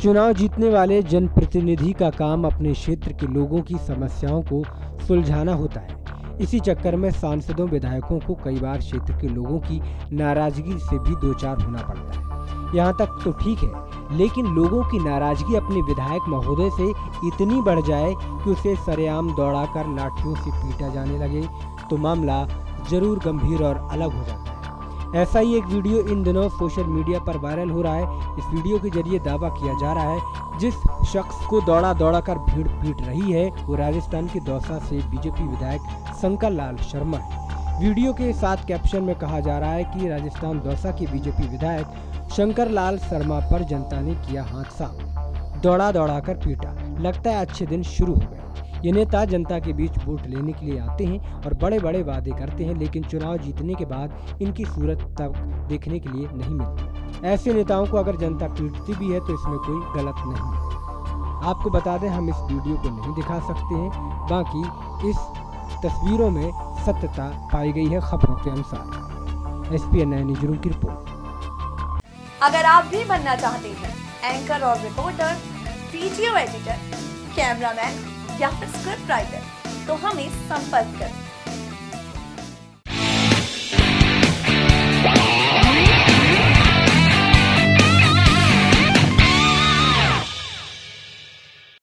चुनाव जीतने वाले जनप्रतिनिधि का काम अपने क्षेत्र के लोगों की समस्याओं को सुलझाना होता है। इसी चक्कर में सांसदों विधायकों को कई बार क्षेत्र के लोगों की नाराजगी से भी दो चार होना पड़ता है। यहाँ तक तो ठीक है, लेकिन लोगों की नाराजगी अपने विधायक महोदय से इतनी बढ़ जाए कि उसे सरेआम दौड़ाकर लाठियों से पीटा जाने लगे तो मामला जरूर गंभीर और अलग हो जाता है। ऐसा ही एक वीडियो इन दिनों सोशल मीडिया पर वायरल हो रहा है। इस वीडियो के जरिए दावा किया जा रहा है जिस शख्स को दौड़ा कर भीड़ पीट रही है वो राजस्थान के दौसा से बीजेपी विधायक शंकर लाल शर्मा है। वीडियो के साथ कैप्शन में कहा जा रहा है कि राजस्थान दौसा के बीजेपी विधायक शंकर लाल शर्मा पर जनता ने किया हाथ साफ, दौड़ा कर पीटा। लगता है अच्छे दिन शुरू हो गए। ये नेता जनता के बीच वोट लेने के लिए आते हैं और बड़े बड़े वादे करते हैं, लेकिन चुनाव जीतने के बाद इनकी सूरत तक देखने के लिए नहीं मिलती। ऐसे नेताओं को अगर जनता पीटती भी है तो इसमें कोई गलत नहीं है। आपको बता दें, हम इस वीडियो को नहीं दिखा सकते हैं, बाकी इस तस्वीरों में सत्यता पाई गई है खबरों के अनुसार। SPN 9 न्यूज़ रूम की रिपोर्ट। अगर आप भी बनना चाहते हैं एंकर और रिपोर्टर, वीडियो एडिटर, कैमरामैन या फिर स्क्रिप्ट राइटर तो हमें संपर्क करें।